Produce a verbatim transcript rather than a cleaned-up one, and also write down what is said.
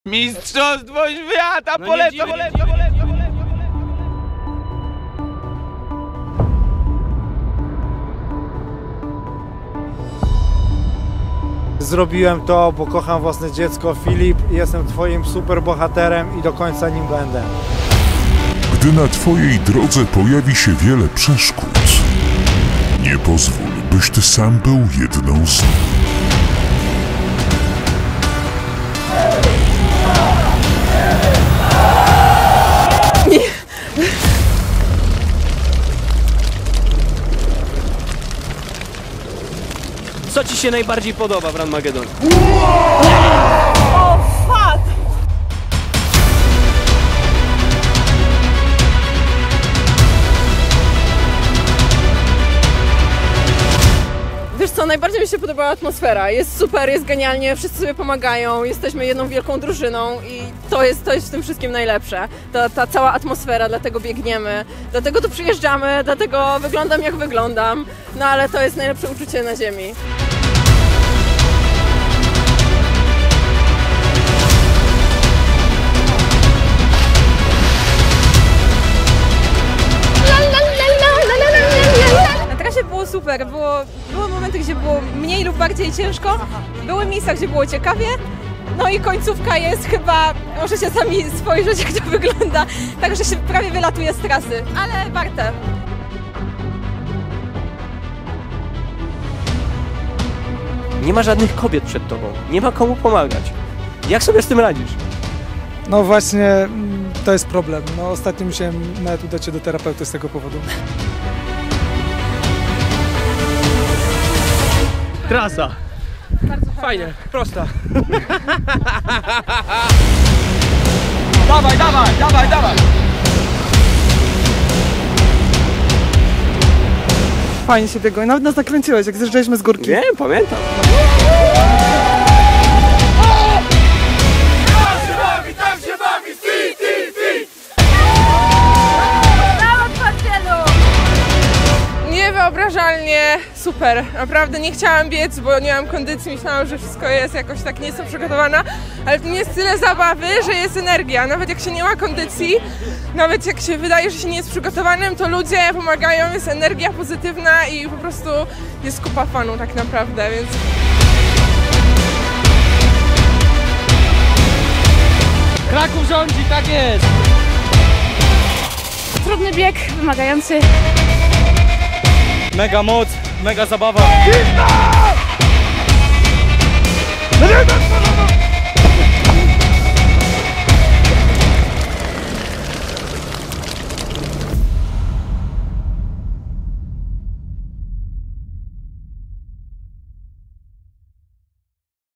Mistrzostwo świata, No polecam, polecam, polecam. Zrobiłem to, bo kocham własne dziecko, Filip, jestem twoim super bohaterem i do końca nim będę. Gdy na twojej drodze pojawi się wiele przeszkód, nie pozwól, byś ty sam był jedną z nich. Co ci się najbardziej podoba w Ranmageddon? O, fuck! Wiesz co, najbardziej mi się podobała atmosfera. Jest super, jest genialnie, wszyscy sobie pomagają, jesteśmy jedną wielką drużyną i to jest, to jest w tym wszystkim najlepsze. Ta, ta cała atmosfera, dlatego biegniemy, dlatego tu przyjeżdżamy, dlatego wyglądam jak wyglądam, no ale to jest najlepsze uczucie na ziemi. Było super, było, były momenty, gdzie było mniej lub bardziej ciężko, były miejsca, gdzie było ciekawie, no i końcówka jest chyba, możecie sami spojrzeć, jak to wygląda, także się prawie wylatuje z trasy, ale warte. Nie ma żadnych kobiet przed tobą, nie ma komu pomagać. Jak sobie z tym radzisz? No właśnie, to jest problem. No ostatnio musiałem nawet udać się do terapeuty z tego powodu. Trasa. Bardzo fajnie, prosta. Dawaj, dawaj, dawaj, dawaj. Fajnie się biegło i nawet nas nakręciłeś, jak zjeżdżaliśmy z górki. Wiem, pamiętam. Niewyobrażalnie super, naprawdę nie chciałam biec, bo nie mam kondycji, myślałam, że wszystko jest jakoś tak, nie jestem przygotowana, ale to nie jest tyle zabawy, że jest energia, nawet jak się nie ma kondycji, nawet jak się wydaje, że się nie jest przygotowanym, to ludzie pomagają, jest energia pozytywna i po prostu jest kupa fanu tak naprawdę, więc... Kraków rządzi, tak jest! Trudny bieg, wymagający. Mega moc, mega zabawa.